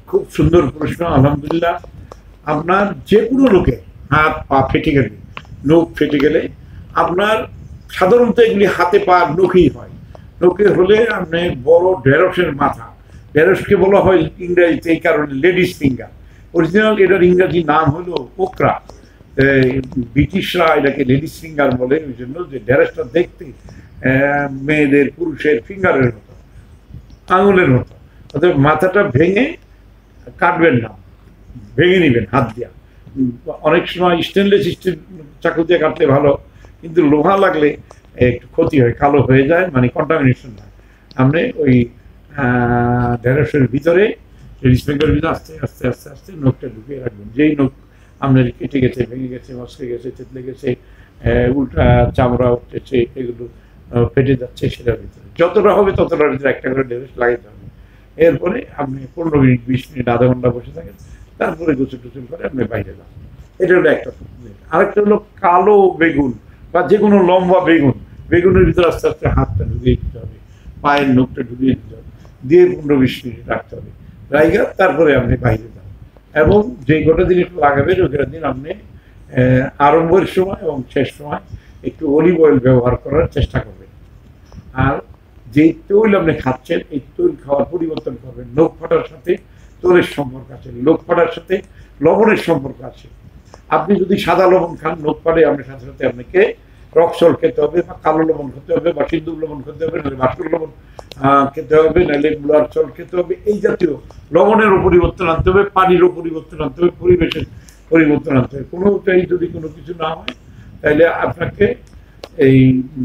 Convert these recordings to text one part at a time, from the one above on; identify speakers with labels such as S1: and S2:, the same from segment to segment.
S1: খুব সুন্দর প্রশ্ন, আলহামদুলিল্লাহ। আপনার যে কোনো লোকের হাত পা ফেটে গেলে, নখ ফেটে গেলে, আপনার সাধারণত এগুলি হাতে পা নখেই হয়। নখে হলে আপনি বড় ঢেঁড়সের মাথা, ঢেঁড়সকে বলা হয় ইংরেজিতে এই কারণে লেডিস ফিঙ্গার, অরিজিনাল এটার ইংরাজি নাম হলো ওকরা। ব্রিটিশরা এটাকে লেডিস ফিঙ্গার বলে ওই জন্য যে ঢেঁড়সটা দেখতে মেয়েদের পুরুষের ফিঙ্গারের মতো, আঙুলের মতো। অর্থাৎ মাথাটা ভেঙে কাটবেন না, ভেঙে নেবেন হাত দিয়া। অনেক সময় স্টেনলেস স্টিল চাকু দিয়ে কাটলে ভালো, কিন্তু লোহা লাগলে একটু ক্ষতি হয়, কালো হয়ে যায়, মানে কন্টামিনেশন হয়। আপনি ওই ঢেঁড়সের ভিতরে লেডিস ফিঙ্গারের ভিতরে আস্তে আস্তে আস্তে আস্তে নখটা ঢুকিয়ে রাখবেন। যেই নখ আপনার কেটে গেছে, ভেঙে গেছে, মচকে গেছে, থেতলে গেছে, উল্টা চামড়া উঠতেছে, এগুলো ফেটে যাচ্ছে, সেটার ভিতরে যতটা হবে ততটার ভিতরে একটা করে ঢেঁড়স লাগাইতে হবে। এরপরে আপনি 15 মিনিট 20 মিনিট আধা ঘন্টা বসে থাকেন, তারপরে গোসল টোসল করে আপনি বাইরে যান। এটা হলো একটা। আরেকটা হলো কালো বেগুন বা যে কোনো লম্বা বেগুন, বেগুনের ভিতরে আস্তে আস্তে হাতটা ঢুকিয়ে দিতে হবে, পায়ের নখটা ঢুকিয়ে দিতে হবে, দিয়ে 15-20 মিনিট রাখতে হবে, রাইগা তারপরে আপনি বাইরে যান। এবং যে গোটা দিন একটু লাগাবেন ওই গোটা দিন আপনি আরম্ভের সময় এবং শেষ সময় একটু অলিভ অয়েল ব্যবহার করার চেষ্টা করবেন। আর যে তৈল আপনি খাচ্ছেন এই তৈল খাওয়ার পরিবর্তন করবেন। নখ ফাটার সাথে তৈলের সম্পর্ক আছে, নখ ফাটার সাথে লবণের সম্পর্ক আছে। আপনি যদি সাদা লবণ খান, নখ ফাটে, আপনার সাথে সাথে আপনাকে রক্সল খেতে হবে, বা কালো লবণ খেতে হবে, বা সিন্দুর লবণ খেতে হবে, নাহলে ভাস্কর লবণ খেতে হবে, নাহলে গুলার চল খেতে হবে। এই জাতীয় লবণেরও পরিবর্তন আনতে হবে, পানিরও পরিবর্তন আনতে হবে, পরিবেশের পরিবর্তন আনতে হবে। কোনোটাই যদি কোনো কিছু না হয় তাহলে আপনাকে এই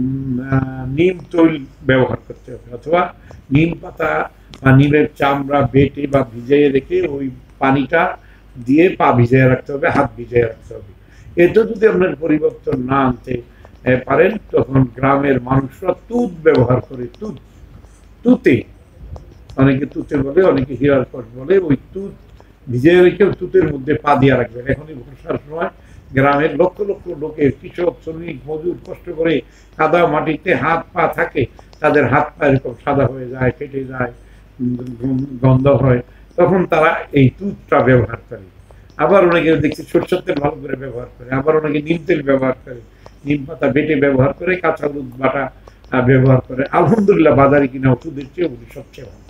S1: নিম তৈল ব্যবহার করতে হবে, অথবা নিম পাতা বা নিমের চামড়া বেটে বা ভিজিয়ে রেখে ওই পানিটা দিয়ে পা ভিজিয়ে রাখতে হবে, হাত ভিজিয়ে রাখতে হবে। এটা যদি আপনার পরিবর্তন না আনতে পারেন, তখন গ্রামের মানুষরা তুত ব্যবহার করে, তুতে, অনেকে তুতে বলে, অনেকে হিরার কষ বলে, ওই তুত ভিজিয়ে রেখে তুতের মধ্যে পা দিয়ে রাখবেন। এখনই বর্ষার সময় গ্রামের লক্ষ লক্ষ লোকের, কৃষক, শ্রমিক, মজুর কষ্ট করে কাদা মাটিতে হাত পা থাকে, তাদের হাত পা এরকম সাদা হয়ে যায়, ফেটে যায়, গন্ধ হয়, তখন তারা এই তুতটা ব্যবহার করে। আবার অনেকে দেখছি সরষের তেল ভালো করে ব্যবহার করে, আবার অনেকে নিম তেল ব্যবহার করে, নিম পাতা বেটে ব্যবহার করে, কাঁচা দুধ বাটা ব্যবহার করে। আলহামদুলিল্লাহ বাজারে কিনা ওষুধের চেয়ে ওগুলি সবচেয়ে ভালো।